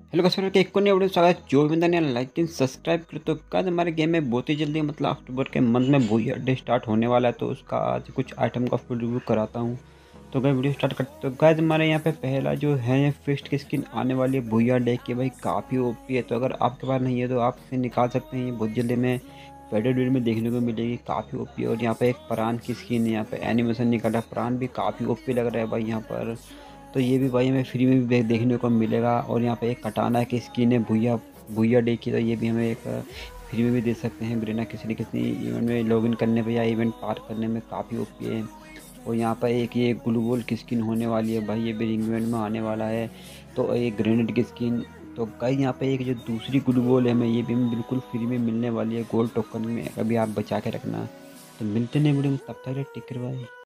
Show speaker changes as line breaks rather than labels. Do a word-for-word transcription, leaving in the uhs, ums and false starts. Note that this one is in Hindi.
हेलो कस्टमर के एक को नहीं वीडियो स्वागत जो भी बंदा ने लाइक एंड सब्सक्राइब कर तो कल हमारे गेम में बहुत ही जल्दी मतलब अक्टूबर के मंथ में भूया डे स्टार्ट होने वाला है। तो उसका आज कुछ आइटम का फुल रिव्यू कराता हूँ। तो गए वीडियो स्टार्ट करते तो गाइस हमारे यहाँ पे पहला जो है फिस्ट की स्किन आने वाली है भूया डे की, भाई काफ़ी ओपी है। तो अगर आपके पास नहीं है तो आप इसे निकाल सकते हैं, ये बहुत जल्दी में पेडेड वीडियो में देखने को मिलेगी, काफ़ी ओपी। और यहाँ पे एक प्राण की स्किन है, यहाँ पे एनिमेशन निकला, प्राण भी काफ़ी ओपी लग रहा है भाई यहाँ पर। तो ये भी भाई हमें फ्री में भी दे- देखने को मिलेगा। और यहाँ पे एक कटाना की स्किन है भूया भूया डे की, तो ये भी हमें एक फ्री में भी दे सकते हैं बिना किसी न किसी इवेंट में लॉगिन करने पे या इवेंट पार करने में, काफ़ी ओपी है। और यहाँ पर एक ये ग्लूवॉल की स्किन होने वाली है भाई, ये भी रिंग इवेंट में आने वाला है। तो एक ग्रेनेड की स्किन। तो गाइस यहाँ पे एक जो दूसरी ग्लूवॉल है हमें ये भी हमें बिल्कुल फ्री में मिलने वाली है गोल्ड टोकन में, अभी आप बचा के रखना। तो मिलते नहीं वीडियो में, तब तक टेक केयर भाई।